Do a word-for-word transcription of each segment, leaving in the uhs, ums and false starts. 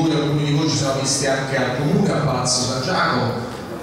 voi, alcuni di voi ci siamo visti anche al Comune, a Palazzo San Giacomo,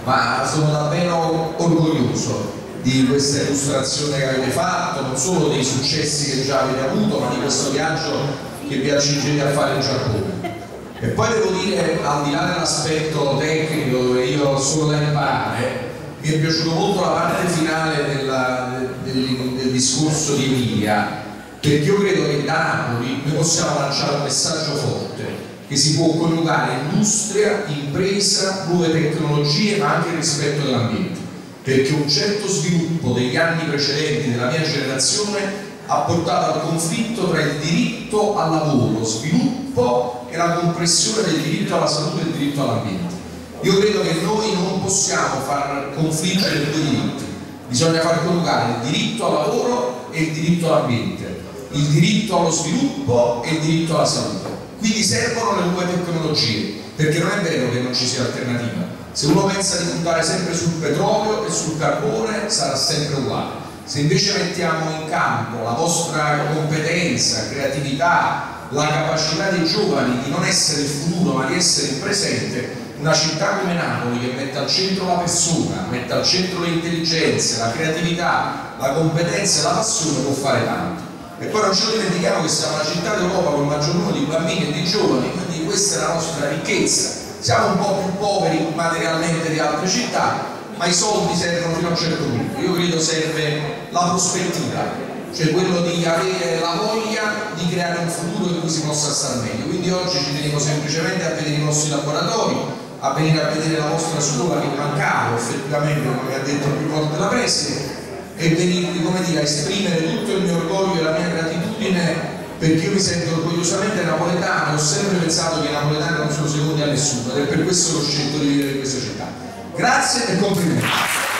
ma sono davvero orgoglioso di questa illustrazione che avete fatto, non solo dei successi che già avete avuto, ma di questo viaggio che vi accingete a fare in Giappone. E poi devo dire, al di là dell'aspetto tecnico, dove io ho solo da imparare, mi è piaciuta molto la parte finale della, del, del discorso di Emilia, perché io credo che da Napoli noi possiamo lanciare un messaggio forte, che si può coniugare industria, impresa, nuove tecnologie, ma anche il rispetto dell'ambiente, perché un certo sviluppo degli anni precedenti della mia generazione ha portato al conflitto tra il diritto al lavoro, sviluppo e la compressione del diritto alla salute e del diritto all'ambiente. Io credo che noi non possiamo far confliggere i due diritti, bisogna far coniugare il diritto al lavoro e il diritto all'ambiente, il diritto allo sviluppo e il diritto alla salute. Quindi servono le nuove tecnologie, perché non è vero che non ci sia alternativa. Se uno pensa di puntare sempre sul petrolio e sul carbone sarà sempre uguale. Se invece mettiamo in campo la vostra competenza, creatività, la capacità dei giovani di non essere il futuro ma di essere il presente, una città come Napoli che mette al centro la persona, mette al centro le intelligenze, la creatività, la competenza e la passione, può fare tanto. E poi non ci dimentichiamo che siamo la città d'Europa con il maggior numero di bambini e di giovani, quindi questa è la nostra ricchezza. Siamo un po' più poveri materialmente di altre città, ma i soldi servono fino a un certo punto. Io credo serve la prospettiva, cioè quello di avere la voglia di creare un futuro in cui si possa stare meglio. Quindi oggi ci tenevo semplicemente a vedere i nostri laboratori, a venire a vedere la vostra scuola che mancava effettivamente, come ha detto più volte la preside, e venirvi, come dire, a esprimere tutto il mio orgoglio e la mia gratitudine, perché io mi sento orgogliosamente napoletano e ho sempre pensato che i napoletani non sono secondi a nessuno, ed è per questo che ho scelto di vivere in questa città. Grazie e complimenti.